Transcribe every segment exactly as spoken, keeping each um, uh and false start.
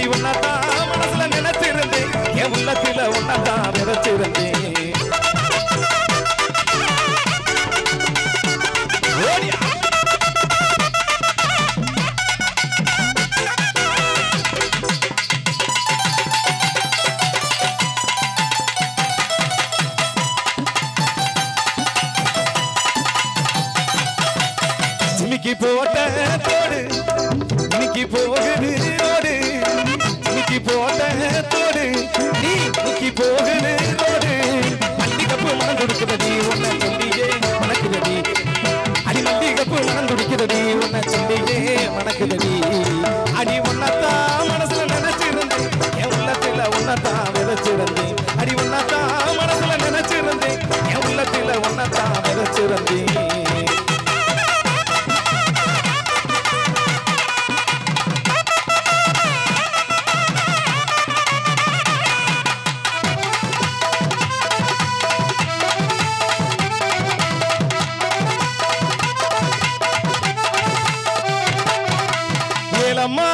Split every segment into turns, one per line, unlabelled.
அடி ஒன்னதான் மனசுல நினைச்சிருந்தேன் என் உள்ளத்துல ஒன்னதான் விதைச்சிருந்தேன் இன்னைக்கு போட்ட தோடு இன்னைக்கு போகுது ரோடு இன்னைக்கு போட்ட தோடு நீ இன்னைக்கு போகுது ரோடு மல்லிகப்பு மனம் துடிக்கிறடி உன்னை சொல்லியே மணக்குதடி அடி மல்லிகப்பு மனம் துடிக்கிறடி உன்னை சொல்லியே மணக்குதடி அடி ஒன்னத்தான் மனசுல நினைச்சிருந்தேன் என் உள்ளத்துல ஒன்னத்தான் விதைச்சிருந்தேன் அடி ஒன்னத்தான் மனசுல நினைச்சிருந்தேன் என் உள்ளத்துல ஒன்னத்தான் விதைச்சிருந்தேன் ஏலம்மா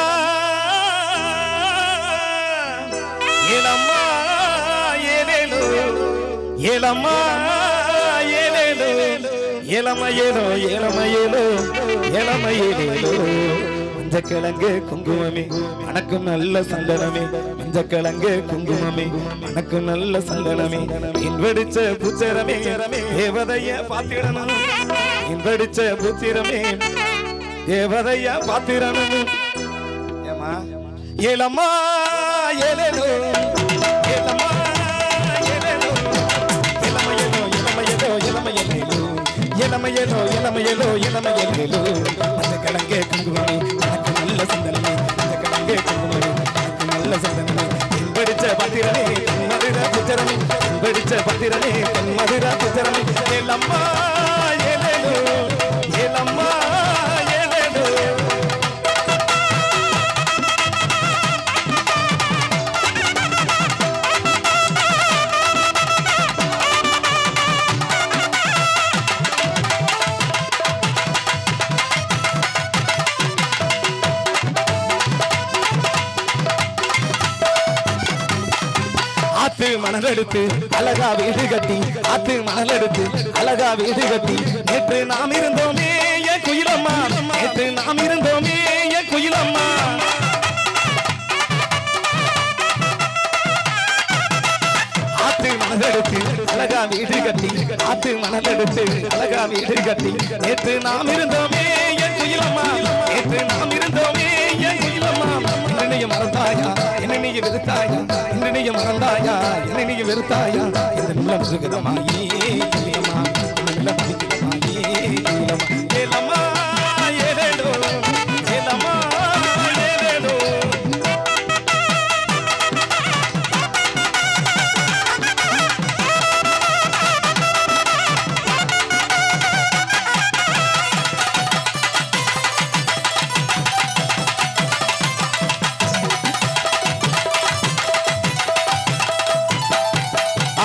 ஏலம்மா ஏலேலோ ஏலம்மா ஏலேலோ ஏலம்மா ஏலோ ஏலம்மா ஏலோ ஏலம்மா ஏலேலோ மஞ்சக்கிழங்கு குங்குமமே மணக்கும் நல்ல சந்தனமே மஞ்சக்கிழங்கு குங்குமமே மணக்கும் நல்ல சந்தனமே இன்படிச்ச புத்திரமே தேவதைய பாத்திடணும் இன்படிச்ச புத்திரமே தேவதைய பாத்திரணும் ஏமா ஏலம்மா ஏலேலோ ஏலம்மா ஏலேலோ ஏலம்மா ஏலோ ஏலம்மா ஏலோ ஏலம்மா ஏலேலோ ஏலம்மா ஏலோ ஏலம்மா ஏலோ ஏலம்மா ஏலேலோ அந்த கிழங்கே குங்குமமே எனக்கு நல்ல சந்தனமே அந்த கிழங்கே குங்குமமே எனக்கு நல்ல சந்தனமே இன்படிச்ச பாத்திரமே மதுரா புத்திரமே இன்படிச்ச பாத்திரமே மதுரா புத்திரமே ஏலம்மா ஏலேலோ ஏலம்மா ஆத்து மணல் எடுத்து அழகா வீடு கட்டி ஆத்து மணல் எடுத்து அழகா வீடு கட்டி நேற்று நாம் இருந்தோமே என் குயிலம்மா நேற்று நாம் இருந்தோமே என் குயிலம்மா ஆத்து மணல் எடுத்து அழகா வீடு கட்டி ஆத்து மணல் எடுத்து அழகா வீடு கட்டி நேற்று நாம் இருந்தோமே என் குயிலம்மா நேற்று நாம் இருந்தோமே என் குயிலம்மா என்னைய மறந்தாயா என்னை நீ வெறுத்தாயா என்னைய மறந்தாயா என்னை நீ வெறுத்தாயா இந்த உள்ளம் இருக்குதமாயே